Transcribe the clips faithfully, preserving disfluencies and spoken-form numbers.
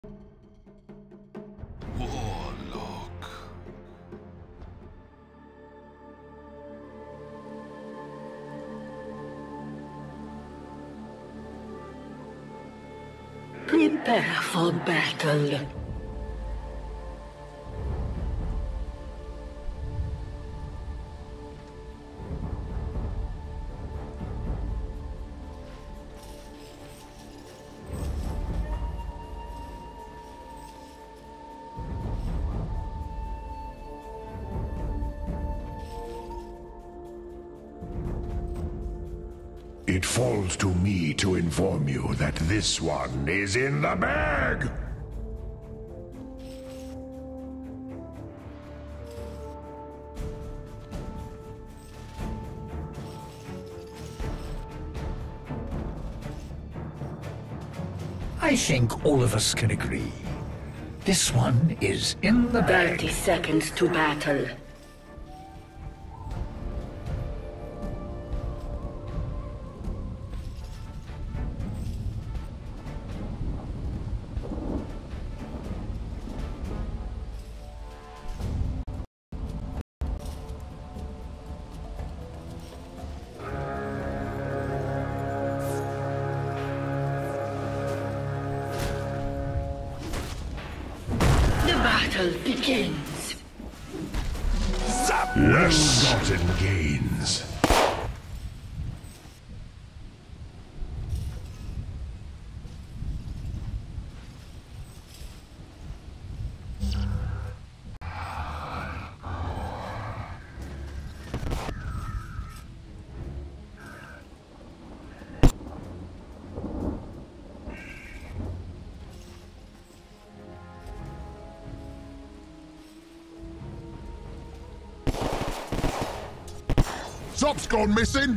Warlock. Prepare for battle. It falls to me to inform you that this one is in the bag! I think all of us can agree. This one is in the bag. Thirty seconds to battle. Battle begins. Well-gotten gains. Top's gone missing!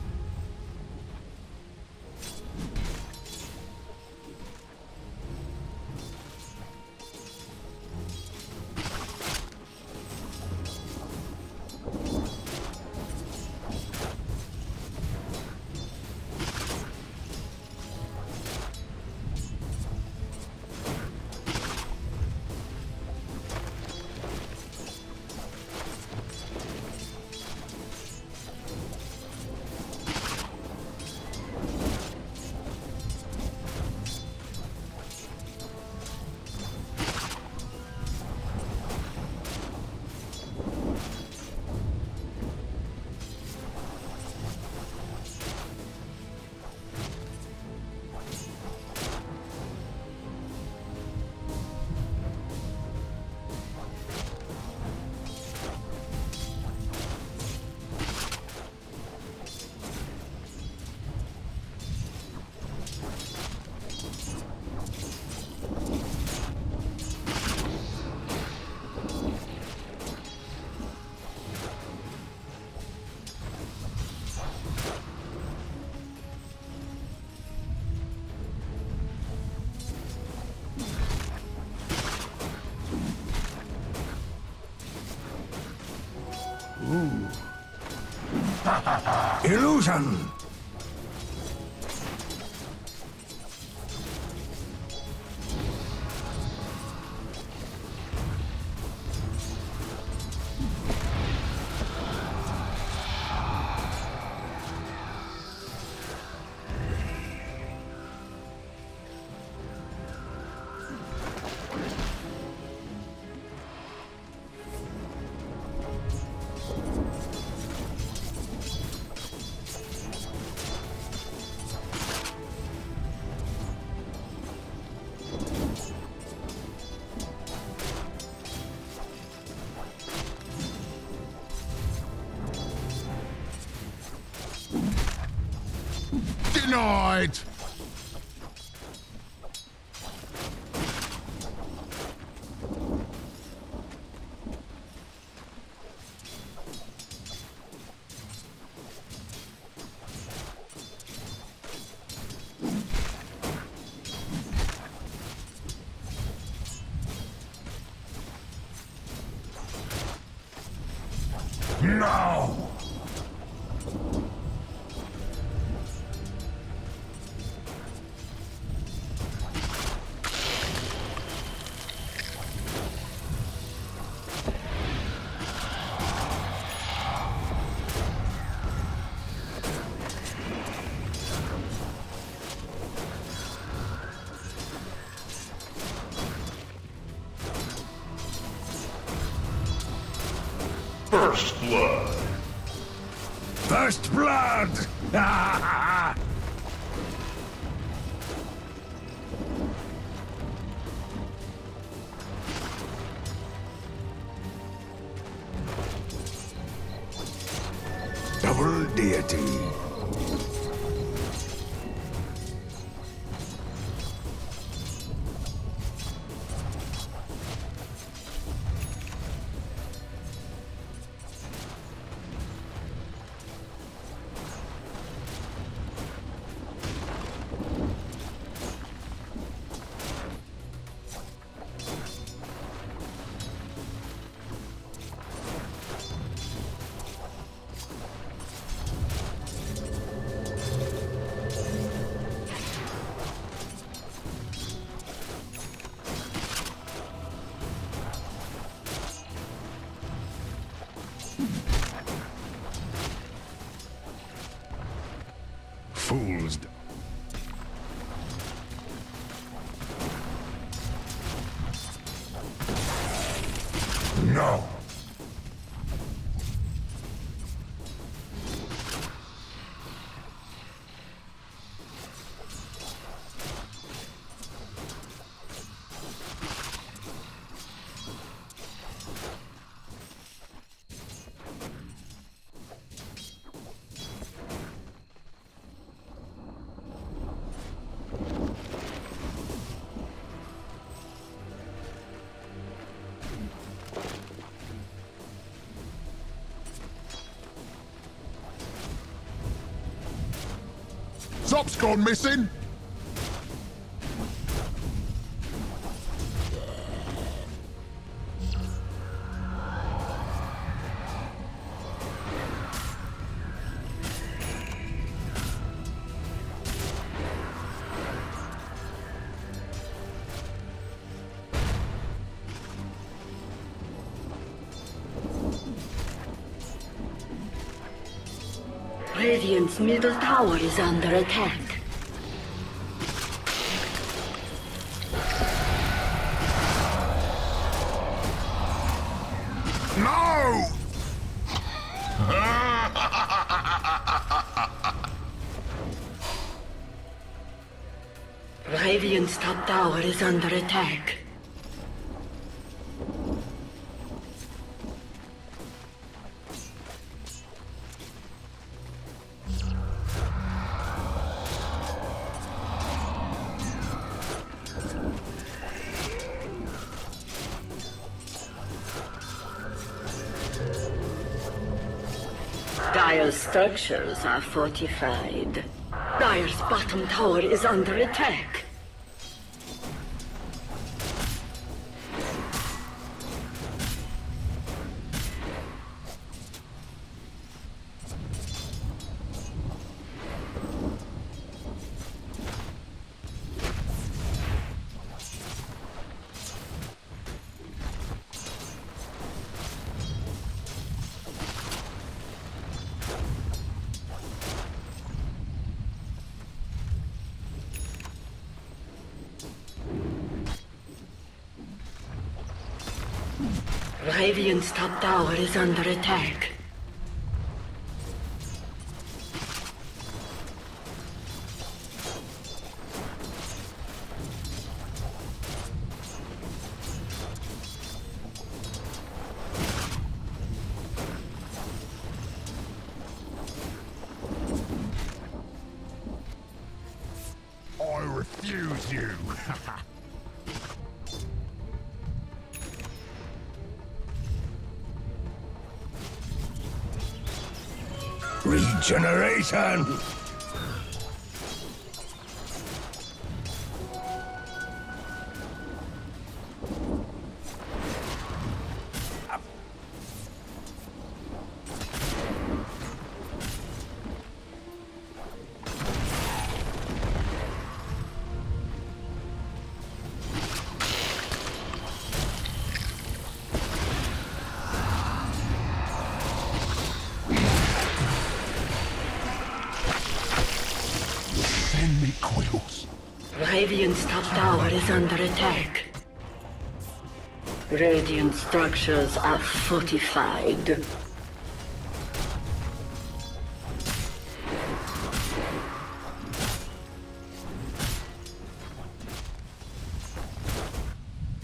Illusion! Denied! Now! First blood. First blood! Double deity. Fools. No. Zop's gone missing! Radiant's middle tower is under attack. No! Radiant's top tower is under attack. Dire's structures are fortified. Dire's bottom tower is under attack. Radiant's top tower is under attack. I refuse you! Regeneration! Send me quills. Radiant's top tower is under attack. Radiant structures are fortified.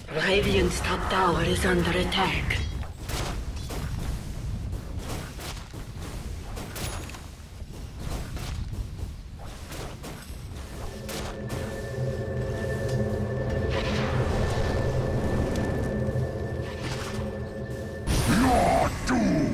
Radiant's top tower is under attack. You're doomed!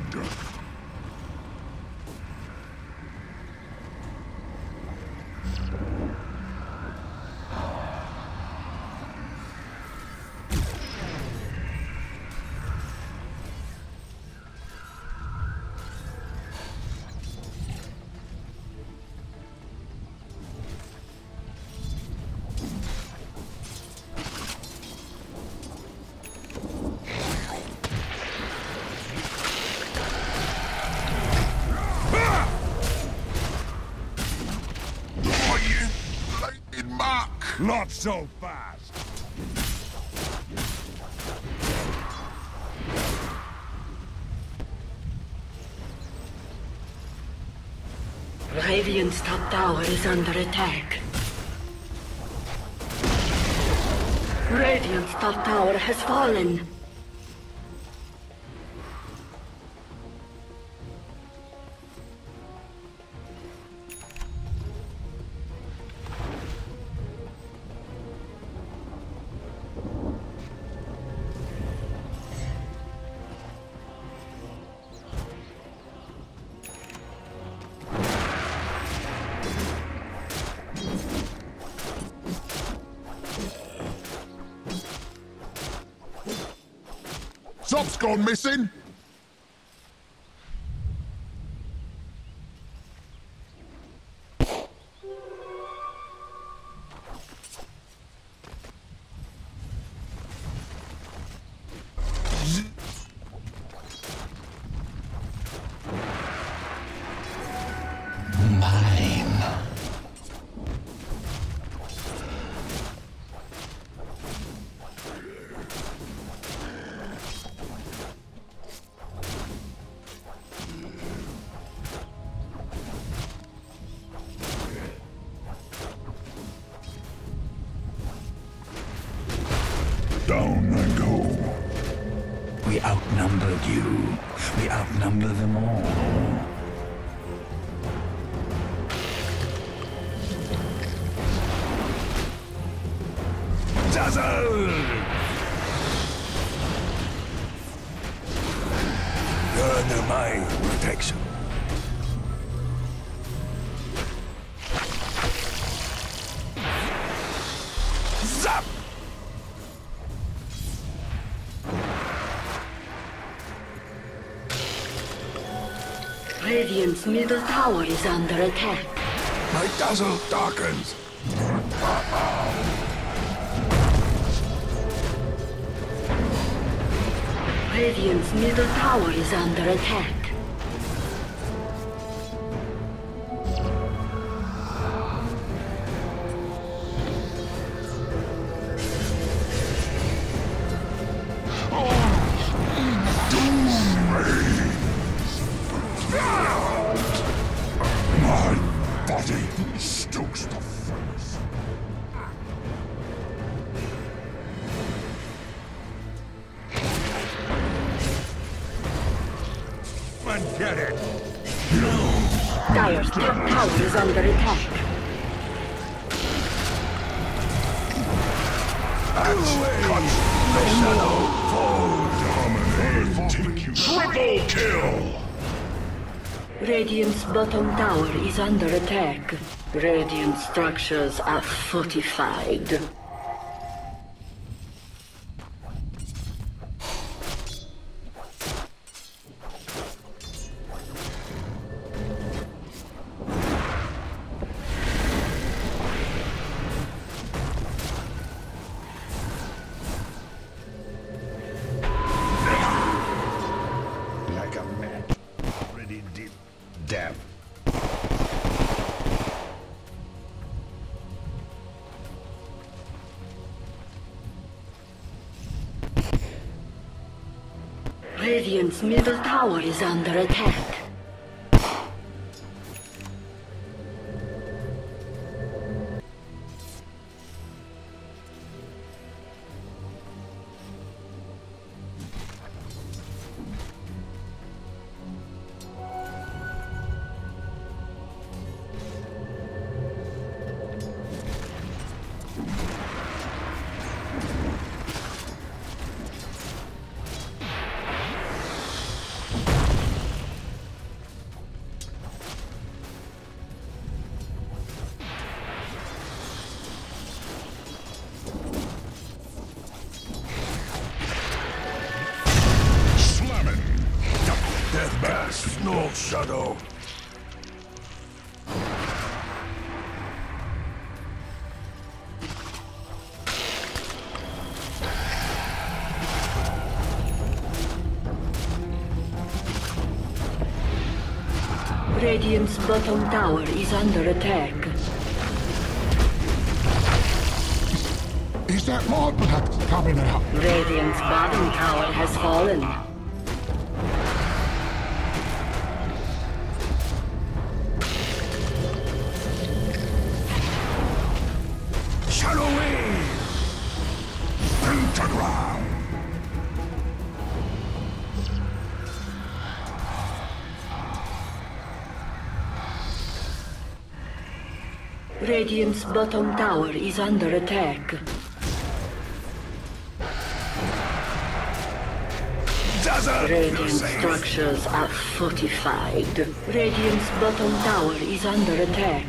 Not so fast! Radiant's top tower is under attack. Radiant's top tower has fallen. Zop's gone missing! Down I go. We outnumbered you. We outnumber them all. Dazzle! You're under my protection. Zap! Radiant's middle tower is under attack. My dazzle darkens. Radiant's middle tower is under attack. Stokes the furnace. Forget it! Dire's top tower is under attack. Triple kill! Radiant's bottom tower is under attack. Radiant structures are fortified. Like a match. Already deep. Damn. Radiant's middle tower is under attack. No shadow. Radiant's bottom tower is under attack. Is that my blood coming out? Radiant's bottom tower has fallen. Shadow wave! Pentagram! Radiant's bottom tower is under attack. Radiant structures are fortified. Radiant's bottom tower is under attack.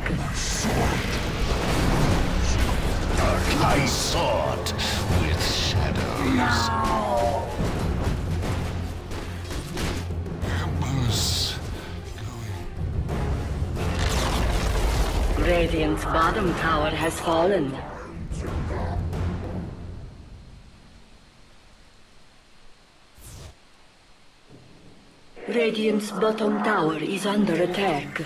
I sought with shadows. Embers going. Radiant's bottom tower has fallen. Radiant's bottom tower is under attack.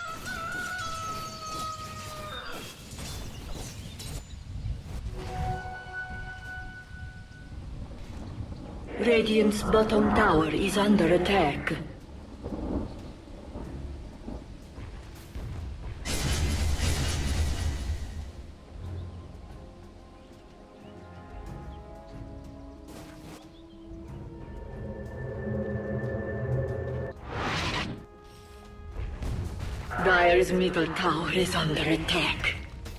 Radiant's bottom tower is under attack. Dire's middle tower is under attack.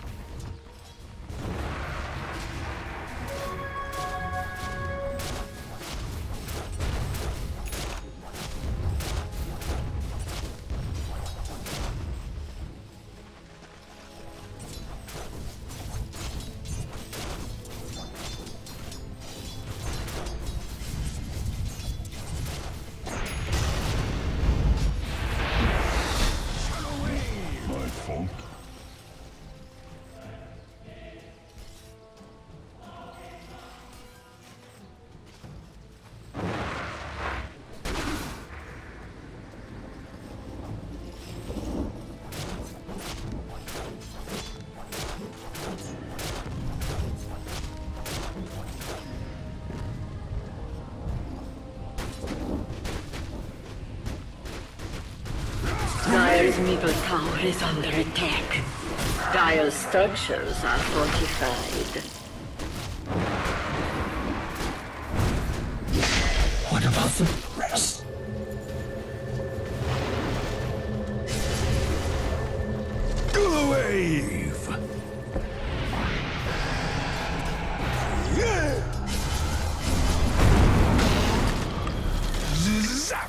Dire's middle tower is under attack. Dire's structures are fortified. What about the rest? Go wave! Yeah! Zap!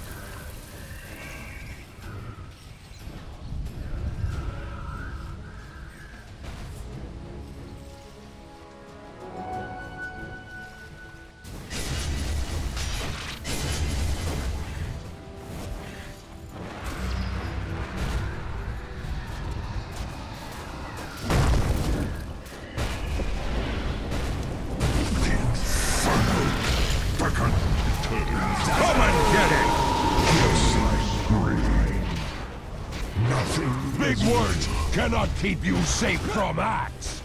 Come and get it! Just like greed. Nothing. Big words cannot keep you safe from axe!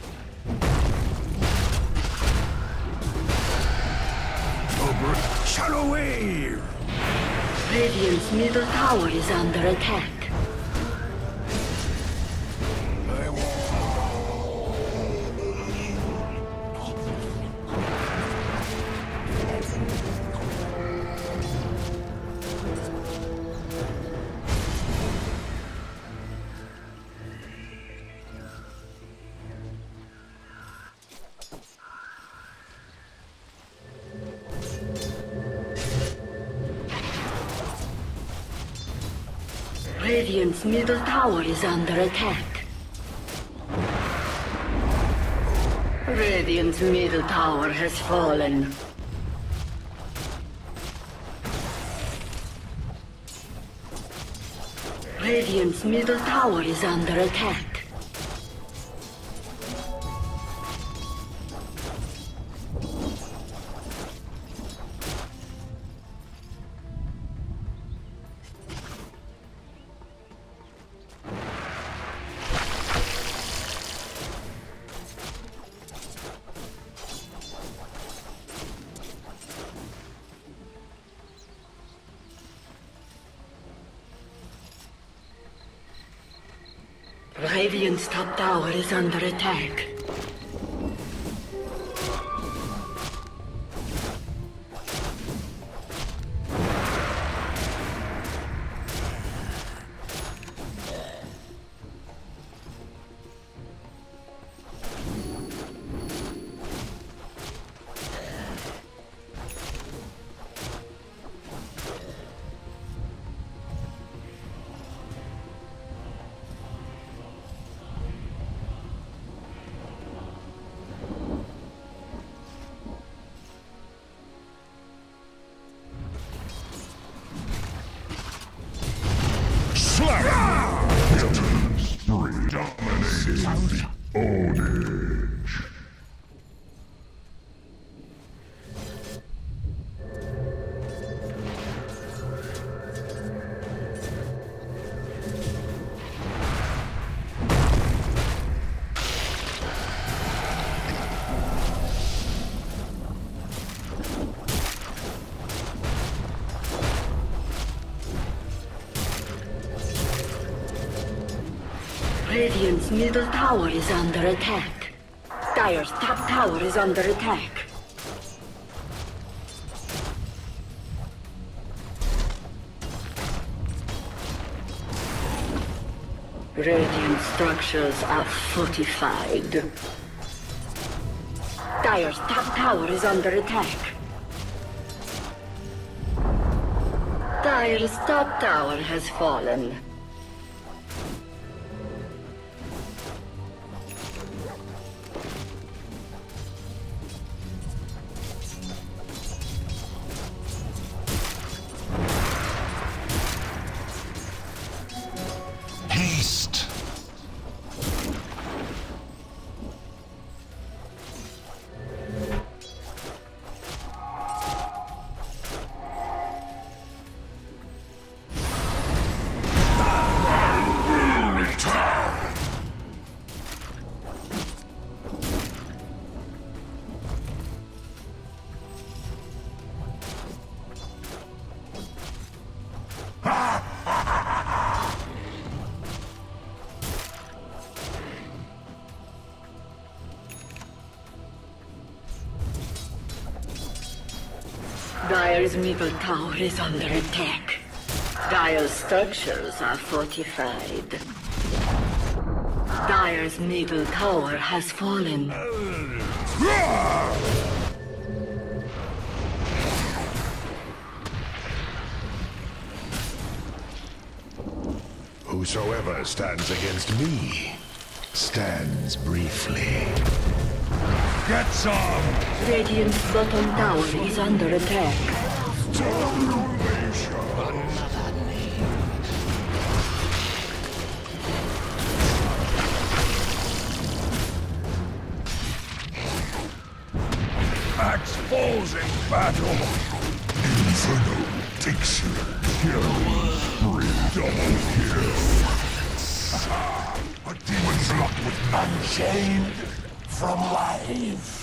Over. Shadow wave! Radiant's middle tower is under attack. Radiant's middle tower is under attack. Radiant's middle tower has fallen. Radiant's middle tower is under attack. Radiant's top tower is under attack. Dominating ownage. Radiant's middle tower is under attack. Dire's top tower is under attack. Radiant structures are fortified. Dire's top tower is under attack. Dire's top tower has fallen. Haste. Dire's middle tower is under attack. Dire's structures are fortified. Dire's middle tower has fallen. Whosoever stands against me stands briefly. Get some! Radiant's bottom tower is under attack. Axe falls in battle. Inferno takes you. Kill. Double kill. A demon's locked with unchained from life.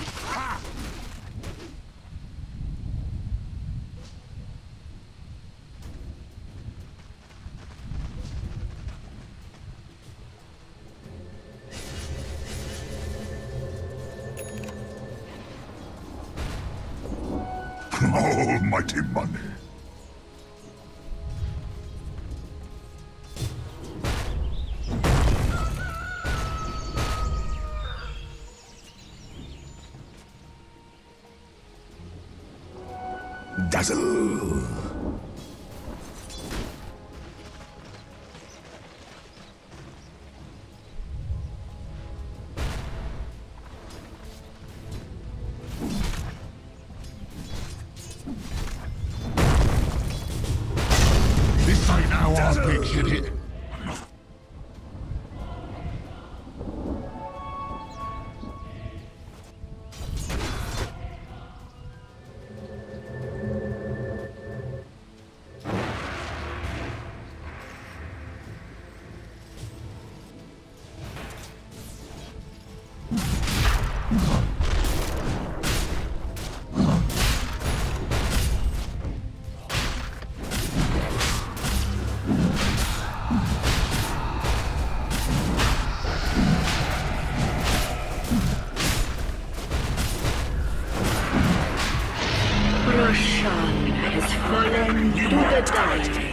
Almighty money. Dazzle. This ain't how I pictured it. Roshan has fallen to the dark.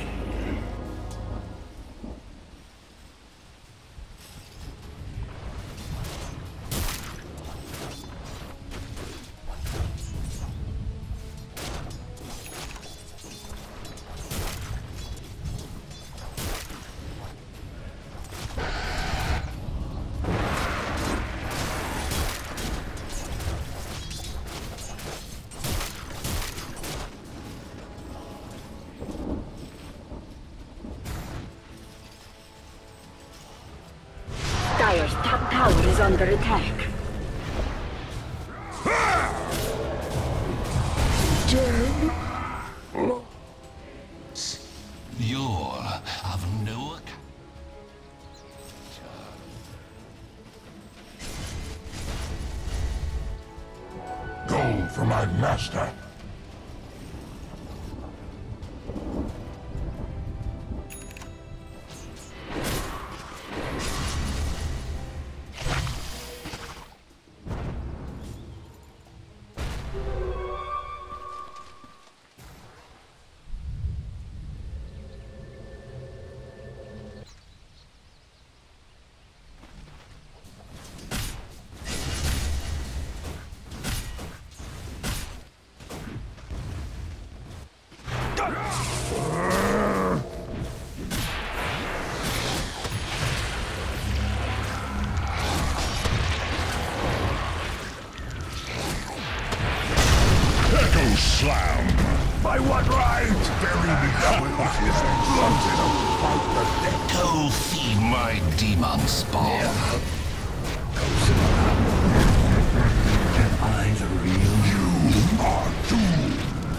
Dire's top tower is under attack. You're of no account. Gold for my master. Echo Slam! By what right? Bury me down with his blunted of fight the dead. Go feed my demon spawn. Am I the real You are doomed.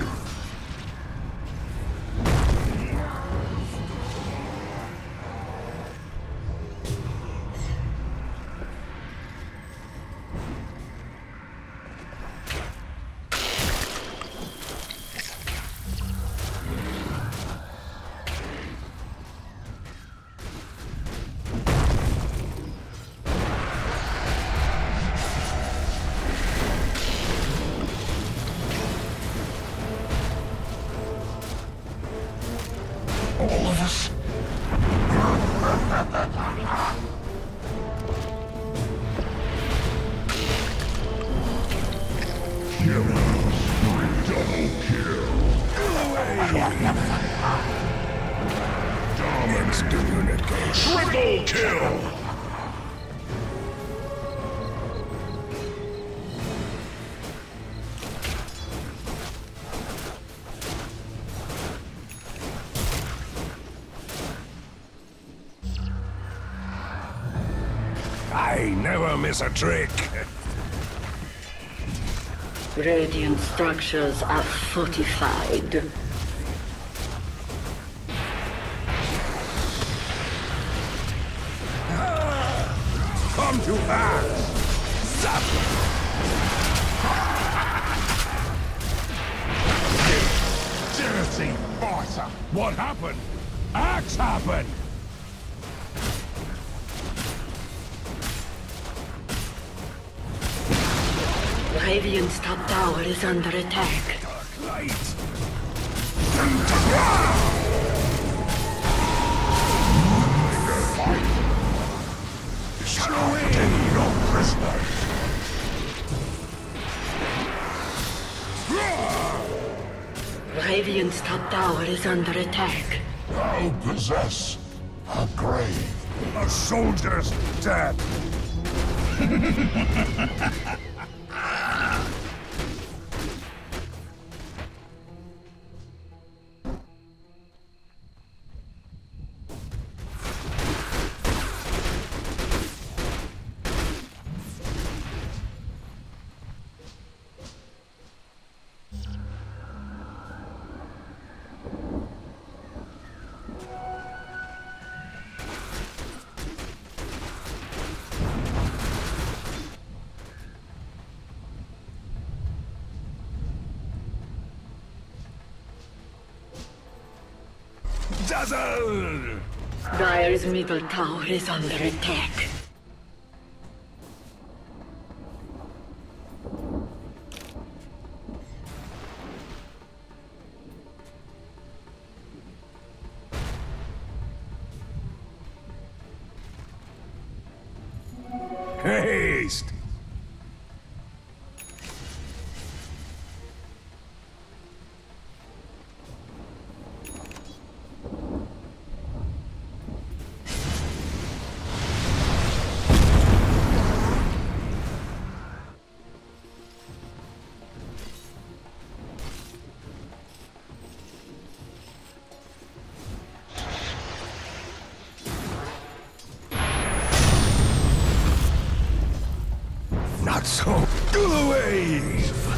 all of us? Double kill. Triple kill. I never miss a trick. Radiant structures are fortified. Come to axe! Zap! Dirty fighter! What happened? Axe happened! Radiant's top tower is under attack. Dark light! Show in your prisoner! Radiant's top tower is under attack. I possess a grave. A soldier's dead. Dazzle! Dire's middle tower is under attack. Haste! Not so. Go away!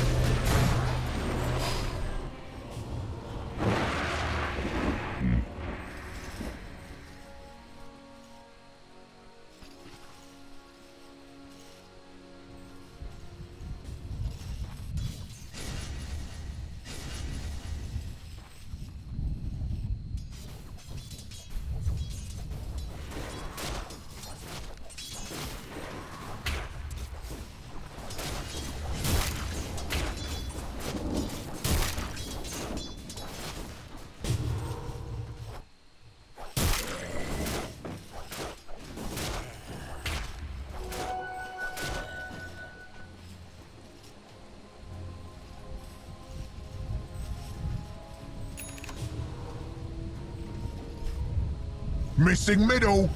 Missing middle.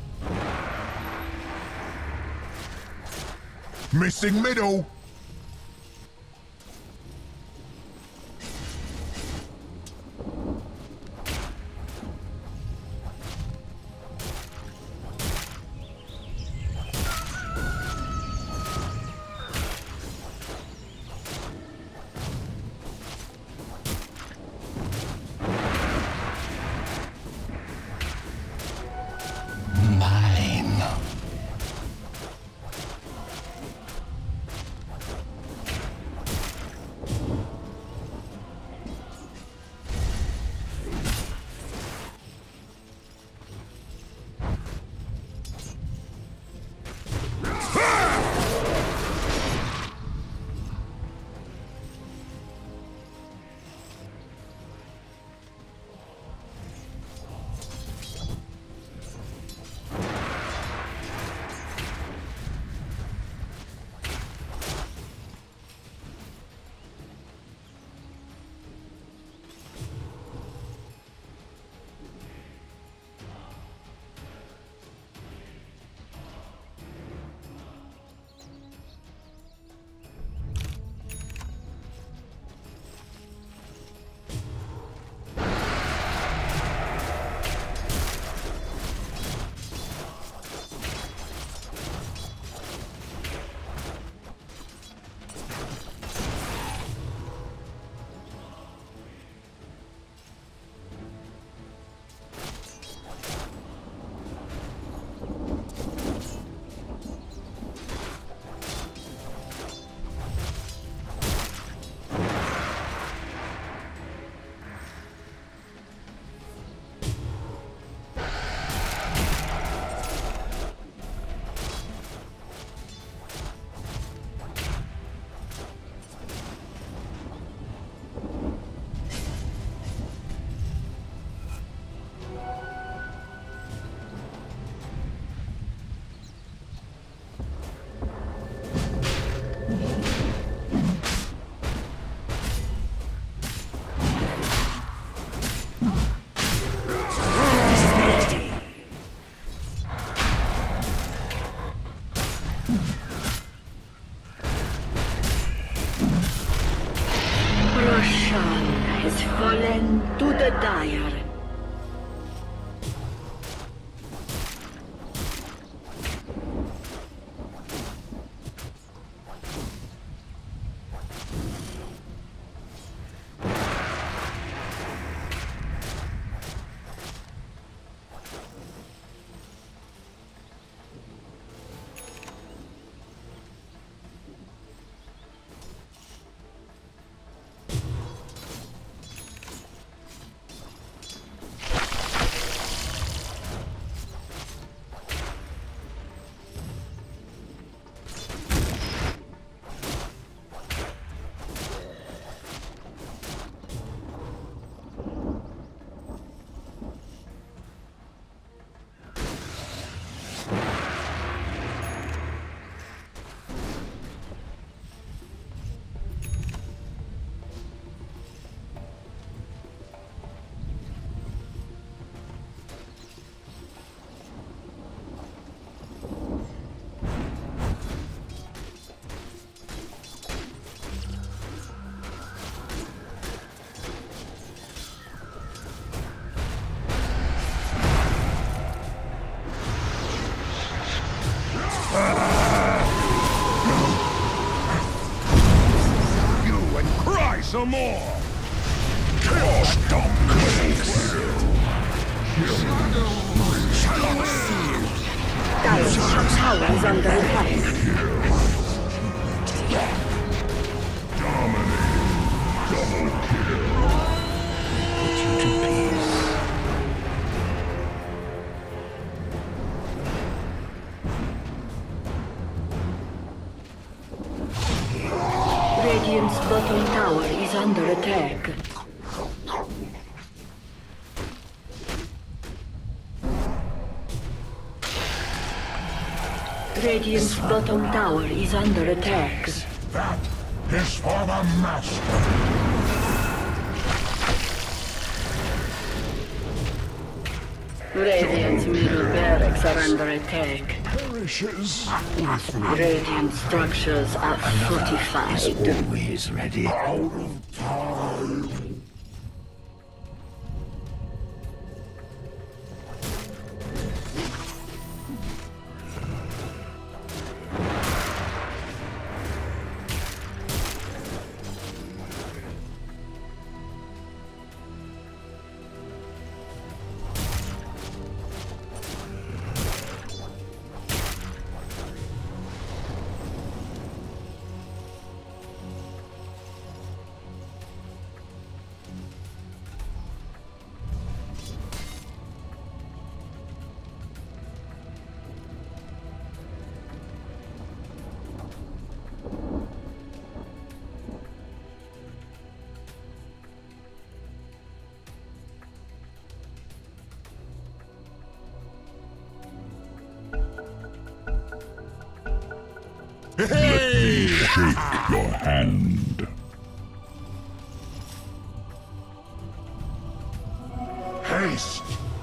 Missing middle. Fallen to the Dire. some more! Kill stomp! Dire's top tower is under attack. Dominating. Double kill. Put you to peace. Radiant's bottom tower is under attack. Radiant's bottom tower is under attack. That is for the master. Radiant's middle barracks are under attack. Perishes. Radiant structures are fortified. Always ready. Out of time. Hey! Shake your hand. Haste!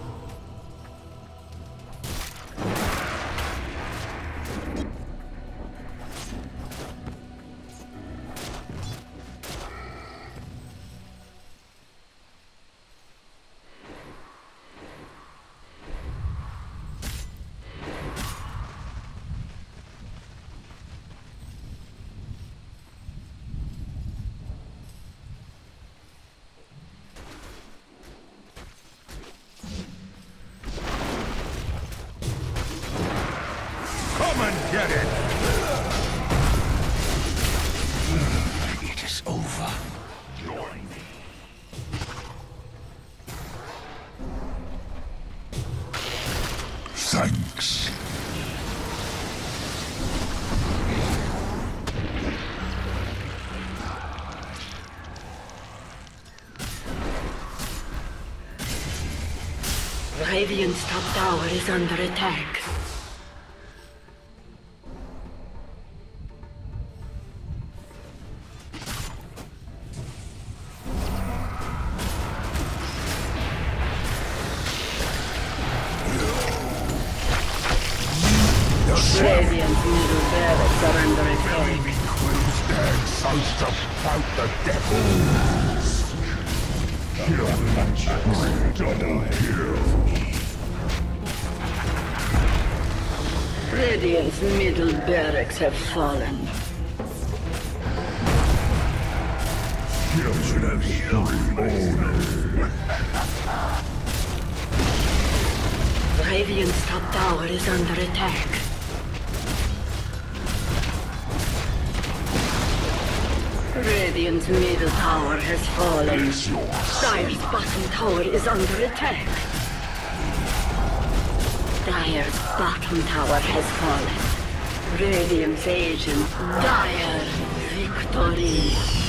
Come and get it! It is over. Join me. Thanks. Radiant's top tower is under attack. Radiant's middle barracks are under attack. Queen's dead, so to fight the devil. Kill magic. Double kill. Radiant's middle barracks have fallen. Kill should have healed. Radiant's top tower is under attack. Radiant's middle tower has fallen. Dire's bottom tower is under attack. Dire's bottom tower has fallen. Radiant's agent, Dire victory.